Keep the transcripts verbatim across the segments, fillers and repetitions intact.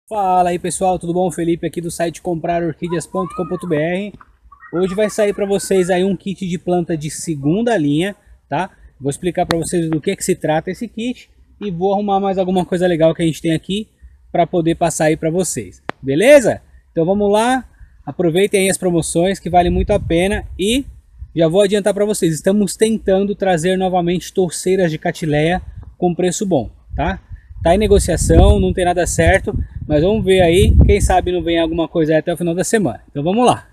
Fala aí pessoal, tudo bom? Felipe aqui do site comprar orquídeas ponto com ponto br. Hoje vai sair para vocês aí um kit de planta de segunda linha, tá? Vou explicar para vocês do que que se trata esse kit e vou arrumar mais alguma coisa legal que a gente tem aqui para poder passar aí para vocês, beleza? Então vamos lá, aproveitem aí as promoções que vale muito a pena e já vou adiantar para vocês, estamos tentando trazer novamente torceiras de Catileia com preço bom, tá? Tá em negociação, não tem nada certo, mas vamos ver aí, quem sabe não vem alguma coisa aí até o final da semana. Então vamos lá.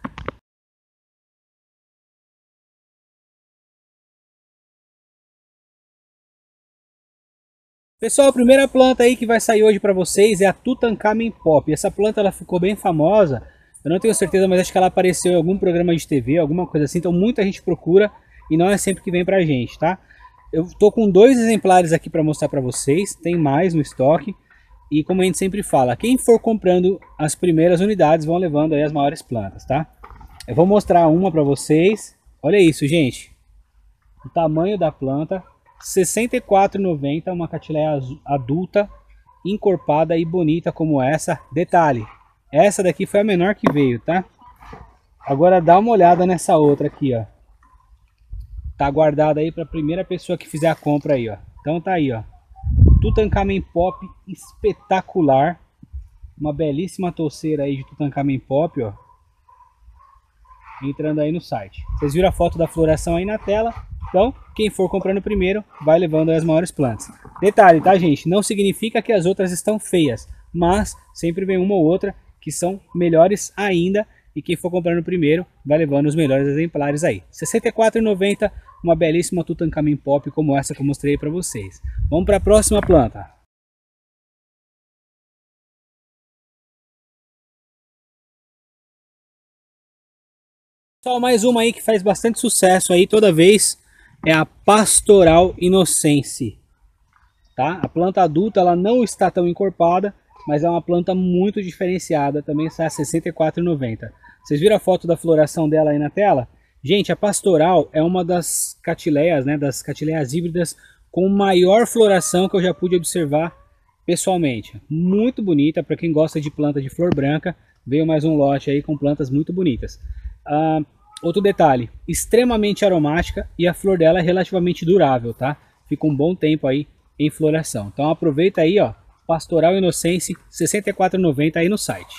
Pessoal, a primeira planta aí que vai sair hoje para vocês é a Tutankhamen Pop. Essa planta ela ficou bem famosa, eu não tenho certeza, mas acho que ela apareceu em algum programa de T V, alguma coisa assim, então muita gente procura e não é sempre que vem pra gente, tá? Eu tô com dois exemplares aqui para mostrar para vocês, tem mais no estoque. E como a gente sempre fala, quem for comprando as primeiras unidades vão levando aí as maiores plantas, tá? Eu vou mostrar uma para vocês. Olha isso, gente. O tamanho da planta, sessenta e quatro reais e noventa centavos, uma Catileia adulta, encorpada e bonita como essa. Detalhe, essa daqui foi a menor que veio, tá? Agora dá uma olhada nessa outra aqui, ó. Tá guardada aí para a primeira pessoa que fizer a compra aí, ó. Então tá aí, ó. Tutankhamen Pop espetacular, uma belíssima torceira aí de Tutankhamen Pop, ó, entrando aí no site. Vocês viram a foto da floração aí na tela, então quem for comprando primeiro vai levando aí as maiores plantas. Detalhe, tá gente, não significa que as outras estão feias, mas sempre vem uma ou outra que são melhores ainda e quem for comprando primeiro vai levando os melhores exemplares aí. sessenta e quatro reais e noventa centavos, uma belíssima Tutankhamen Pop como essa que eu mostrei para vocês. Vamos para a próxima planta. Só mais uma aí que faz bastante sucesso aí toda vez é a Pastoral Innocence, tá? A planta adulta ela não está tão encorpada, mas é uma planta muito diferenciada, também está a sessenta e quatro reais e noventa centavos. Vocês viram a foto da floração dela aí na tela? Gente, a Pastoral é uma das Catileias, né, das Catileias híbridas com maior floração que eu já pude observar pessoalmente. Muito bonita, para quem gosta de planta de flor branca, veio mais um lote aí com plantas muito bonitas. Ah, outro detalhe, extremamente aromática e a flor dela é relativamente durável, tá? Fica um bom tempo aí em floração. Então aproveita aí, ó, Pastoral Innocence, sessenta e quatro reais e noventa centavos aí no site.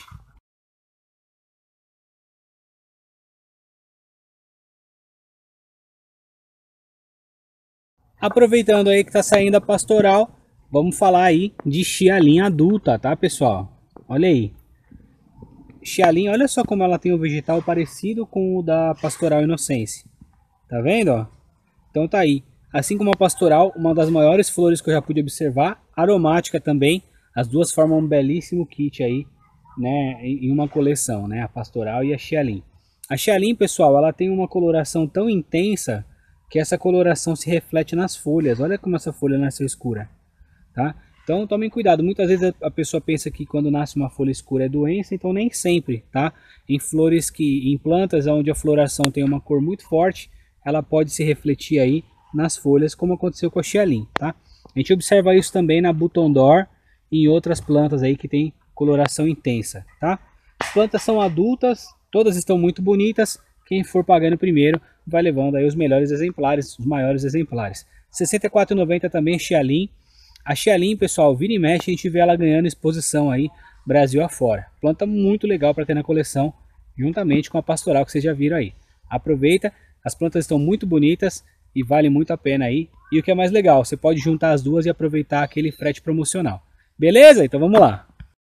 Aproveitando aí que está saindo a Pastoral, vamos falar aí de Xialing adulta, tá pessoal? Olha aí. Xialing, olha só como ela tem o vegetal parecido com o da Pastoral Innocence. Tá vendo, ó? Então tá aí. Assim como a Pastoral, uma das maiores flores que eu já pude observar, aromática também. As duas formam um belíssimo kit aí, né, em uma coleção, né, a Pastoral e a Xialing. A Xialing, pessoal, ela tem uma coloração tão intensa que essa coloração se reflete nas folhas. Olha como essa folha nasceu escura, tá? Então tomem cuidado, muitas vezes a pessoa pensa que quando nasce uma folha escura é doença, então nem sempre, tá? Em flores que, em plantas onde a floração tem uma cor muito forte, ela pode se refletir aí nas folhas, como aconteceu com a Xialing, tá? A gente observa isso também na Button Door e em outras plantas aí que tem coloração intensa, tá? As plantas são adultas, todas estão muito bonitas, quem for pagando primeiro vai levando aí os melhores exemplares, os maiores exemplares. sessenta e quatro reais e noventa centavos também Xialing. A Xialing, pessoal, vira e mexe, a gente vê ela ganhando exposição aí, Brasil afora. Planta muito legal para ter na coleção, juntamente com a Pastoral que vocês já viram aí. Aproveita, as plantas estão muito bonitas e vale muito a pena aí. E o que é mais legal, você pode juntar as duas e aproveitar aquele frete promocional. Beleza? Então vamos lá.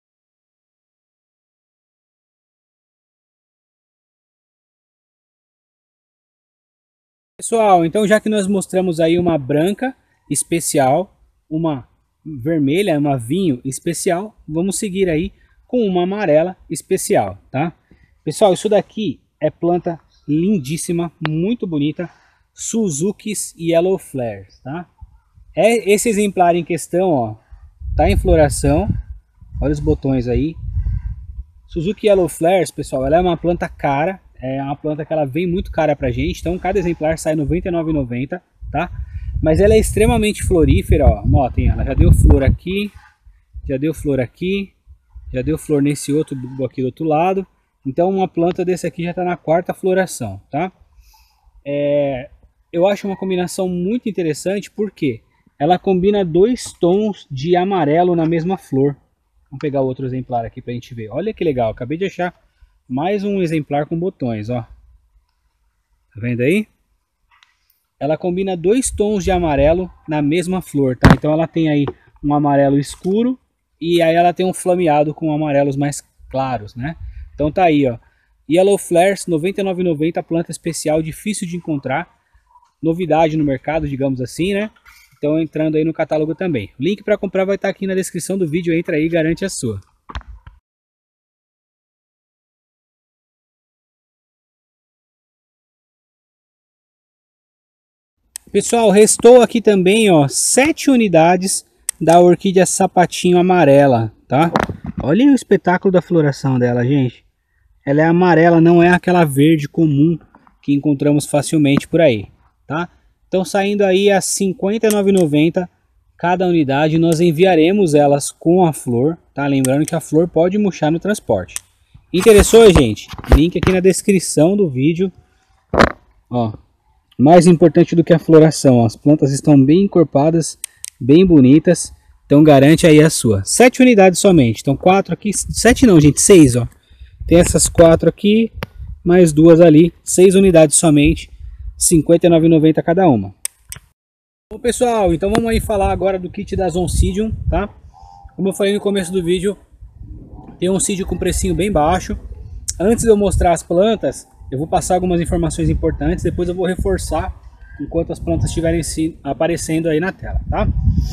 Pessoal, então já que nós mostramos aí uma branca especial, uma vermelha, uma vinho especial, vamos seguir aí com uma amarela especial, tá? Pessoal, isso daqui é planta lindíssima, muito bonita, Suzuki's Yellow Flares, tá? É esse exemplar em questão, ó, tá em floração, olha os botões aí. Suzuki Yellow Flares, pessoal, ela é uma planta cara, é uma planta que ela vem muito cara pra gente, então cada exemplar sai noventa e nove reais e noventa centavos, tá? Mas ela é extremamente florífera, ó. Notem, ela já deu flor aqui, já deu flor aqui, Já deu flor nesse outro bulbo aqui do outro lado. Então uma planta desse aqui já está na quarta floração, tá? É, eu acho uma combinação muito interessante porque ela combina dois tons de amarelo na mesma flor. Vamos pegar outro exemplar aqui para a gente ver. Olha que legal, acabei de achar mais um exemplar com botões, ó. Tá vendo aí? Ela combina dois tons de amarelo na mesma flor, tá? Então ela tem aí um amarelo escuro e aí ela tem um flameado com amarelos mais claros, né? Então tá aí, ó. Yellow Flares, noventa e nove reais e noventa centavos, planta especial, difícil de encontrar. Novidade no mercado, digamos assim, né? Então entrando aí no catálogo também. O link para comprar vai estar aqui na descrição do vídeo, entra aí e garante a sua. Pessoal, restou aqui também, ó, sete unidades da orquídea sapatinho amarela, tá? Olha o espetáculo da floração dela, gente. Ela é amarela, não é aquela verde comum que encontramos facilmente por aí, tá? Então saindo aí a cinquenta e nove reais e noventa centavos cada unidade, nós enviaremos elas com a flor, tá? Lembrando que a flor pode murchar no transporte. Interessou, gente? Link aqui na descrição do vídeo, ó. Mais importante do que a floração, as plantas estão bem encorpadas, bem bonitas, então garante aí a sua. Sete unidades somente, então quatro aqui, sete não, gente, seis, ó. Tem essas quatro aqui, mais duas ali, seis unidades somente, cinquenta e nove reais e noventa centavos cada uma. Bom pessoal, então vamos aí falar agora do kit das Oncidium, tá? Como eu falei no começo do vídeo, tem um Oncidium com precinho bem baixo. Antes de eu mostrar as plantas, eu vou passar algumas informações importantes, depois eu vou reforçar enquanto as plantas estiverem aparecendo aí na tela, tá?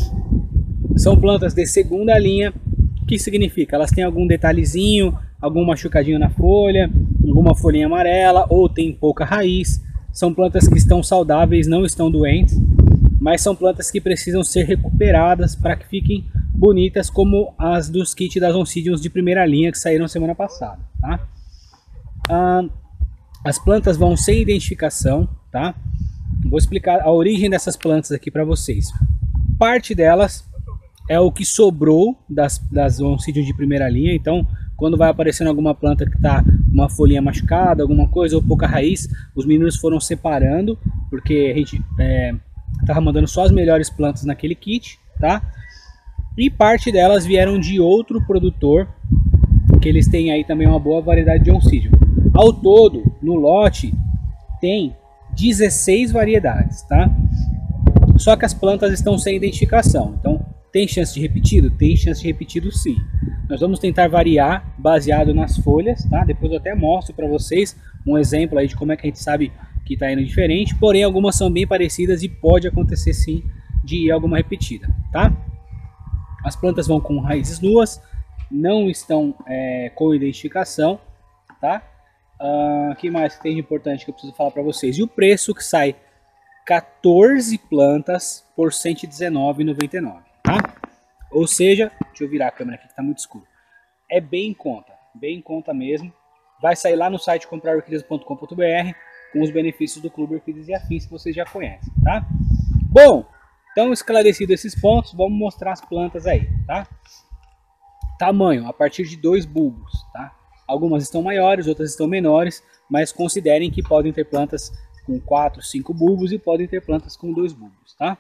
São plantas de segunda linha, o que significa? Elas têm algum detalhezinho, algum machucadinho na folha, alguma folhinha amarela ou tem pouca raiz. São plantas que estão saudáveis, não estão doentes, mas são plantas que precisam ser recuperadas para que fiquem bonitas como as dos kits das Oncidiums de primeira linha que saíram semana passada, tá? Ah, as plantas vão sem identificação, tá? Vou explicar a origem dessas plantas aqui para vocês. Parte delas é o que sobrou das, das Oncidium de primeira linha, então quando vai aparecendo alguma planta que está uma folhinha machucada, alguma coisa ou pouca raiz, os meninos foram separando, porque a gente estava é, mandando só as melhores plantas naquele kit, tá? E parte delas vieram de outro produtor, que eles têm aí também uma boa variedade de Oncidium. Ao todo, no lote, tem dezesseis variedades, tá? Só que as plantas estão sem identificação, então tem chance de repetido? Tem chance de repetido sim. Nós vamos tentar variar baseado nas folhas, tá? Depois eu até mostro para vocês um exemplo aí de como é que a gente sabe que está indo diferente, porém algumas são bem parecidas e pode acontecer sim de ir alguma repetida, tá? As plantas vão com raízes nuas, não estão é, com identificação, tá? O uh, que mais tem de importante que eu preciso falar para vocês? E o preço que sai quatorze plantas por cento e dezenove reais e noventa e nove centavos, tá? Ou seja, deixa eu virar a câmera aqui que está muito escuro. É bem em conta, bem em conta mesmo. Vai sair lá no site comprar orquídeas ponto com ponto br com os benefícios do Clube Orquídeas e Afins que vocês já conhecem, tá? Bom, então esclarecido esses pontos, vamos mostrar as plantas aí, tá? Tamanho, a partir de dois bulbos, tá? Algumas estão maiores, outras estão menores, mas considerem que podem ter plantas com quatro, cinco bulbos e podem ter plantas com dois bulbos, tá?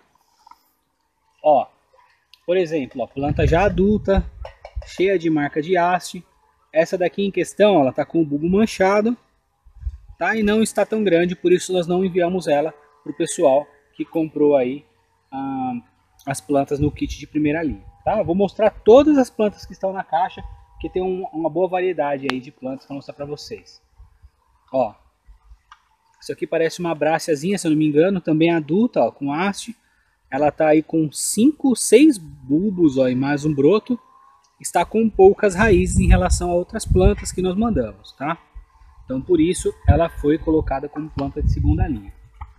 Ó, por exemplo, a planta já adulta, cheia de marca de haste. Essa daqui em questão, ela tá com o bulbo manchado, tá? E não está tão grande, por isso nós não enviamos ela para o pessoal que comprou aí ah, as plantas no kit de primeira linha, tá? Eu vou mostrar todas as plantas que estão na caixa, que tem um, uma boa variedade aí de plantas para mostrar para vocês. Ó, isso aqui parece uma bráceazinha, se eu não me engano, também adulta, ó, com haste. Ela tá aí com cinco, seis bulbos, ó, e mais um broto. Está com poucas raízes em relação a outras plantas que nós mandamos, tá? Então por isso ela foi colocada como planta de segunda linha.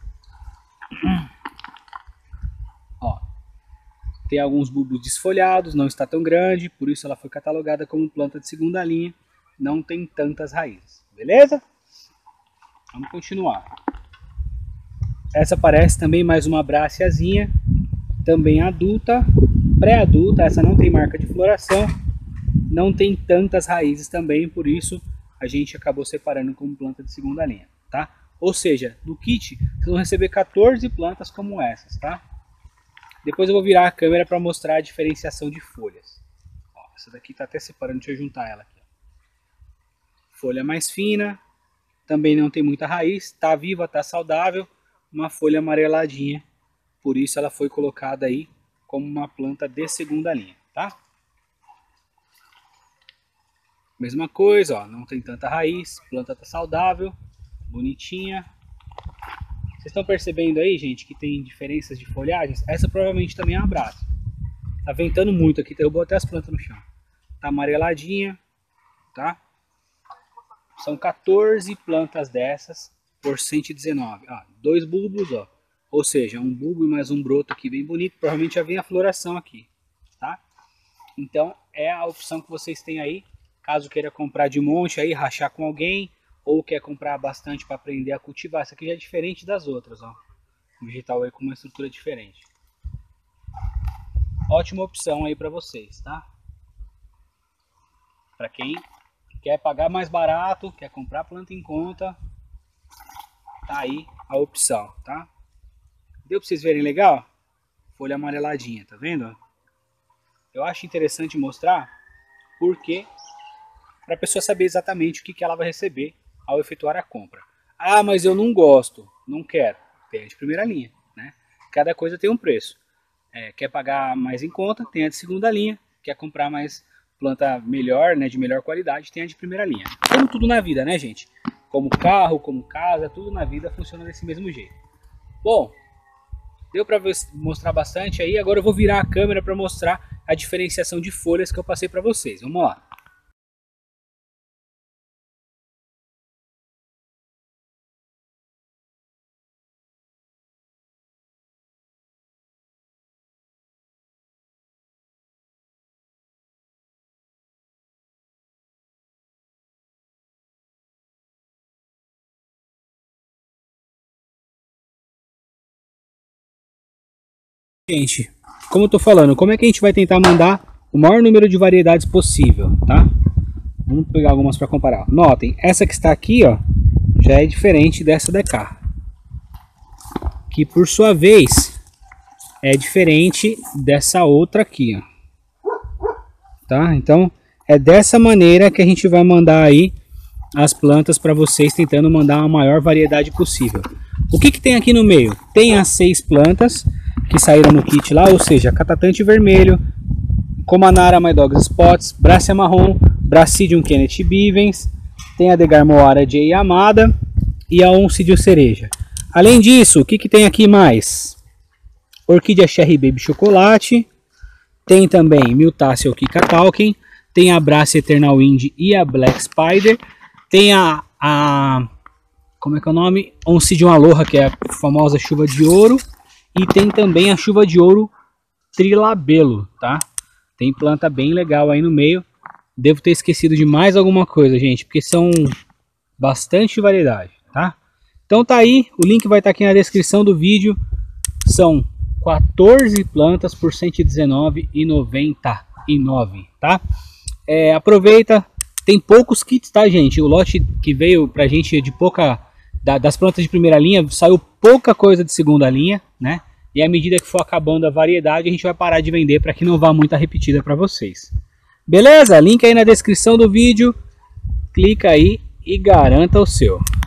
Ó, tem alguns bulbos desfolhados, não está tão grande, por isso ela foi catalogada como planta de segunda linha. Não tem tantas raízes, beleza? Vamos continuar. Essa parece também mais uma bráceazinha, também adulta, pré-adulta. Essa não tem marca de floração, não tem tantas raízes também, por isso a gente acabou separando como planta de segunda linha, tá? Ou seja, no kit vocês vão receber quatorze plantas como essas, tá? Depois eu vou virar a câmera para mostrar a diferenciação de folhas. Ó, essa daqui tá até separando, deixa eu juntar ela aqui. Folha mais fina, também não tem muita raiz, tá viva, tá saudável, uma folha amareladinha, por isso ela foi colocada aí como uma planta de segunda linha, tá? Mesma coisa, ó, não tem tanta raiz, planta tá saudável, bonitinha. Vocês estão percebendo aí, gente, que tem diferenças de folhagens? Essa provavelmente também é uma brasa. Tá ventando muito aqui, derrubou até as plantas no chão. Tá amareladinha, tá? São quatorze plantas dessas por cento e dezenove. Ó, dois bulbos, ó. Ou seja, um bulbo e mais um broto aqui bem bonito. Provavelmente já vem a floração aqui, tá? Então é a opção que vocês têm aí. Caso queira comprar de monte aí, rachar com alguém, ou quer comprar bastante para aprender a cultivar. Essa aqui já é diferente das outras, ó. Um vegetal aí com uma estrutura diferente. Ótima opção aí para vocês, tá? Para quem quer pagar mais barato, quer comprar planta em conta, tá aí a opção, tá? Deu para vocês verem legal? Folha amareladinha, tá vendo? Eu acho interessante mostrar porque para a pessoa saber exatamente o que, que ela vai receber ao efetuar a compra. Ah, mas eu não gosto, não quero. Tem a de primeira linha, né? Cada coisa tem um preço. É, quer pagar mais em conta, tem a de segunda linha. Quer comprar mais planta melhor, né, de melhor qualidade, tem a de primeira linha. Como tudo na vida, né, gente? Como carro, como casa, tudo na vida funciona desse mesmo jeito. Bom, deu para mostrar bastante aí. Agora eu vou virar a câmera para mostrar a diferenciação de folhas que eu passei para vocês. Vamos lá. Gente, como eu tô falando, como é que a gente vai tentar mandar o maior número de variedades possível, tá? Vamos pegar algumas para comparar. Notem, essa que está aqui, ó, já é diferente dessa da cá, que por sua vez é diferente dessa outra aqui, ó. Tá? Então é dessa maneira que a gente vai mandar aí as plantas para vocês, tentando mandar a maior variedade possível. O que que tem aqui no meio? Tem as seis plantas que saíram no kit lá, ou seja, Catatante vermelho, Comanara My Dogs Spots, Bracia marrom, Bracidium Kenneth Bivens, tem a Degarmoara J Amada e a Oncidio cereja. Além disso, o que que tem aqui mais? Orquídea Cherry Baby Chocolate, tem também Miltacea Kika Talking, tem a Bracia Eternal Wind e a Black Spider, tem a, a como é que é o nome? Oncidium Aloha, que é a famosa chuva de ouro. E tem também a chuva de ouro trilabelo, tá? Tem planta bem legal aí no meio. Devo ter esquecido de mais alguma coisa, gente, porque são bastante variedade, tá? Então tá aí, o link vai estar aqui na descrição do vídeo. São quatorze plantas por cento e dezenove reais e noventa e nove centavos, tá? É, aproveita, tem poucos kits, tá, gente? O lote que veio pra gente de pouca... das plantas de primeira linha, saiu pouca coisa de segunda linha, né? E à medida que for acabando a variedade, a gente vai parar de vender para que não vá muita repetida para vocês. Beleza? Link aí na descrição do vídeo. Clica aí e garanta o seu.